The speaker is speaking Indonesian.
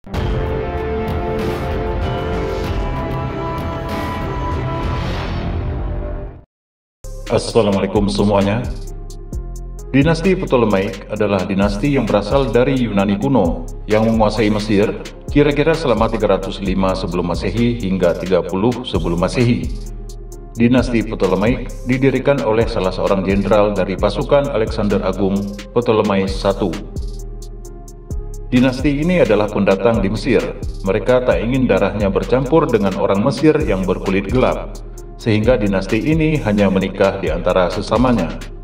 Assalamualaikum semuanya. Dinasti Ptolemaic adalah dinasti yang berasal dari Yunani kuno yang menguasai Mesir kira-kira selama 305 sebelum Masehi hingga 30 sebelum Masehi. Dinasti Ptolemaic didirikan oleh salah seorang jenderal dari pasukan Alexander Agung, Ptolemais I. Dinasti ini adalah pendatang di Mesir. Mereka tak ingin darahnya bercampur dengan orang Mesir yang berkulit gelap, sehingga dinasti ini hanya menikah di antara sesamanya.